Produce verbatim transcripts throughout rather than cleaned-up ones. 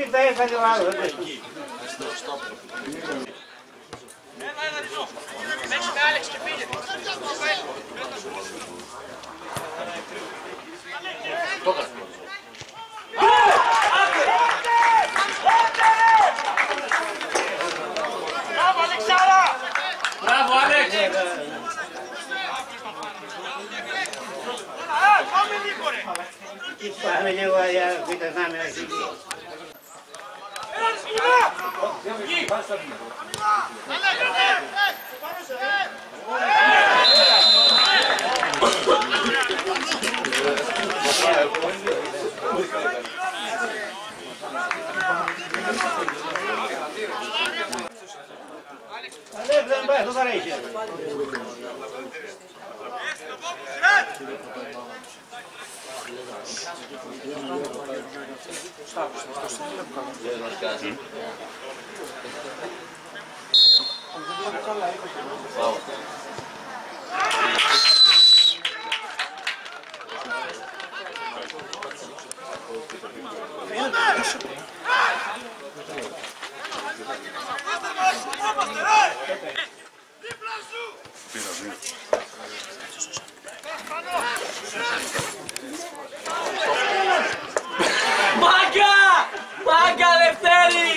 τα έφαγε ο άλλος. Έλα, έλα, ριζό. Παίξε με Άλεξ και πήγε. Μπράβο, Αλεξάρα! Μπράβο, Άλεξ! Πάμε λίγο, ρε! Πάμε λίγο, για πείτε να με αρχίσει. Έλα, σκηνά! Γη! Αλέξ, δεν πάει, το παρέχει. Μάγκα! Μάγκα, Λευτέρη!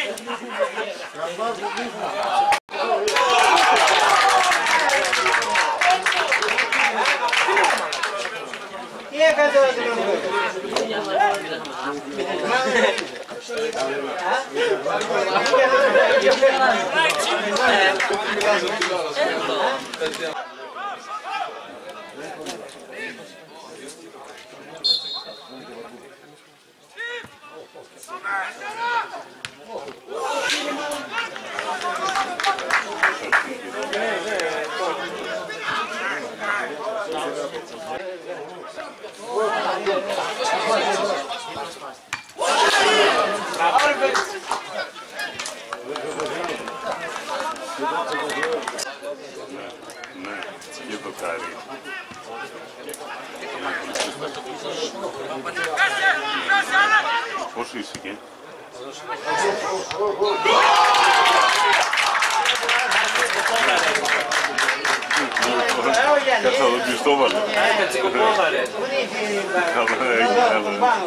Τι έκανε τώρα το λόγο. Και το κάνει. Πώς είσαι και? Κάτσα εδώ ποιος το έβαλε. Καλά έγινε, καλά.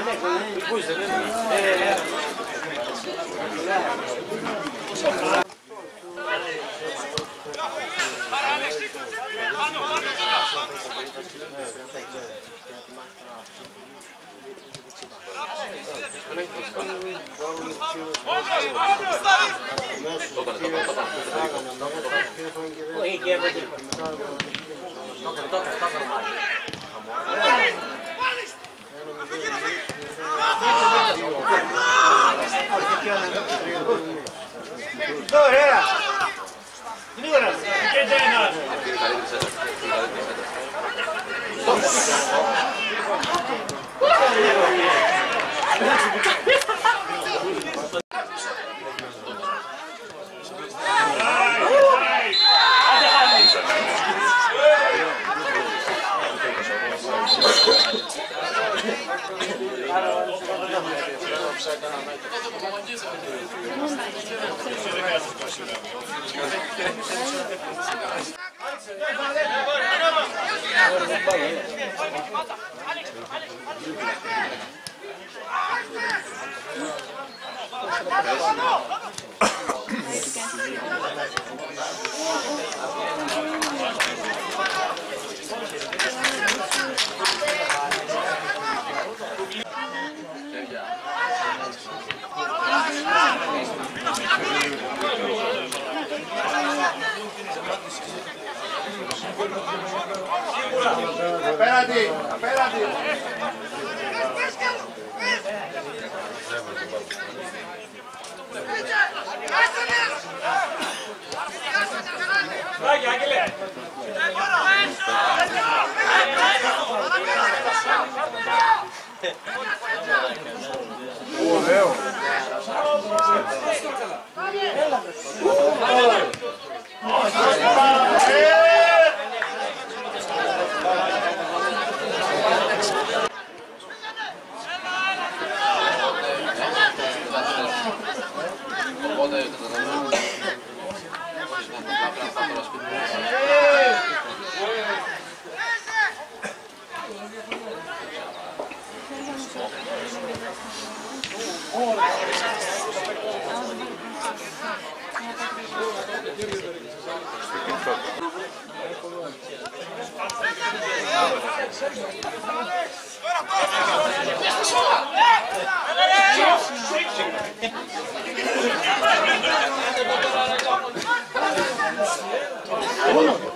Ωραία! Γρήγορα! Και ένα! Απέναντι! Απέναντι! Άγγελε, Άγγελε! Ωραίο! Uno.